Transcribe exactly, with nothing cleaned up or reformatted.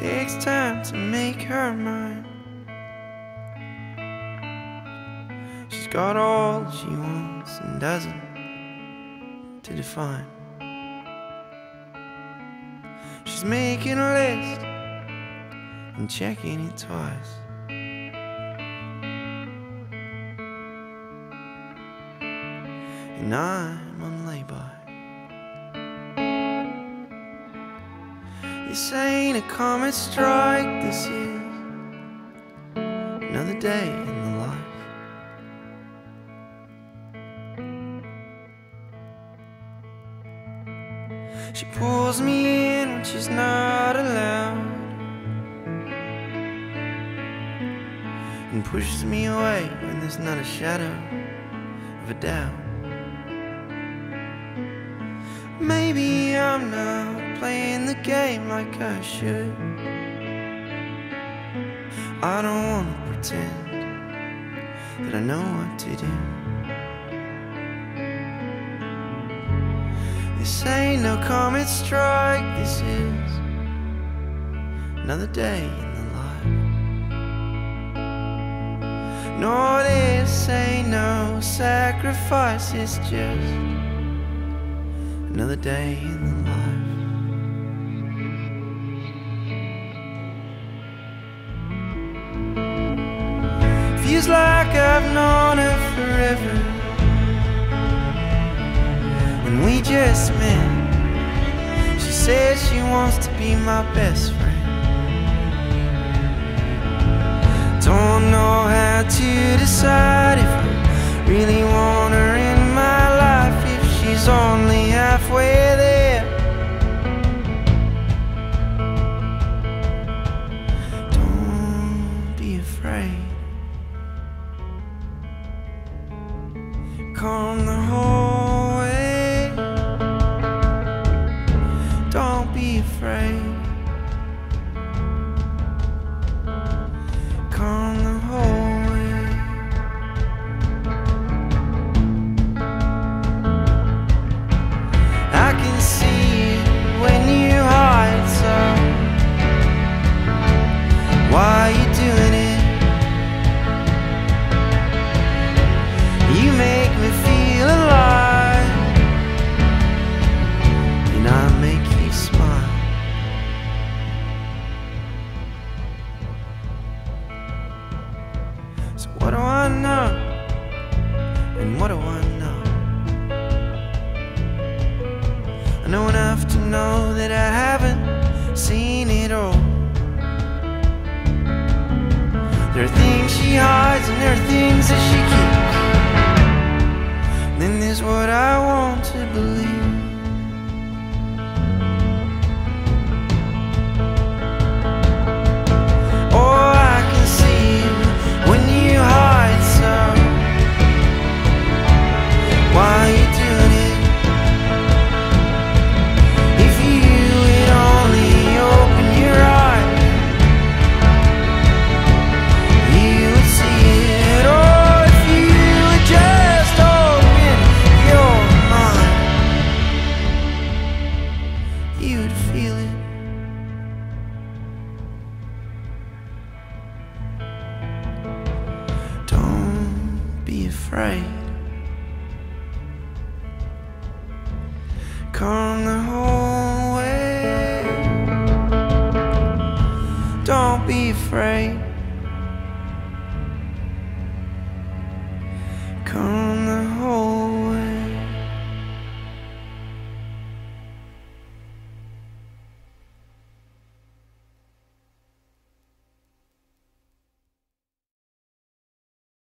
takes time to make her mind. She's got all she wants and doesn't to define. She's making a list and checking it twice. And I'm on lay-by. This ain't a comet strike, this is another day in the life. She pulls me in when she's not allowed, and pushes me away when there's not a shadow of a doubt. Maybe I'm not playing the game like I should. I don't want to pretend that I know what to do. This ain't no comet strike, this is another day in the life. No, this ain't no sacrifice, it's just another day in the life. Feels like I've known her forever. When we just met, she says she wants to be my best friend. Don't know how to decide if I really want her in my life, if she's only halfway there. Don't be afraid. Come the whole way. Don't be afraid. Come the whole way. I can see it when you hide, so why are you doing it? You make me feel alive, and I make you smile. So what do I know, and what do I know? I know enough to know that I haven't seen it all. There are things she hides and there are things that she keeps. Then there's what I want to believe. Oh, I can see when you hide, so why are you doing it? If you would only open your eyes, you would see it. Oh, if you would just open your mind, you would feel it. Don't be afraid. Come the whole way. Don't be afraid. Come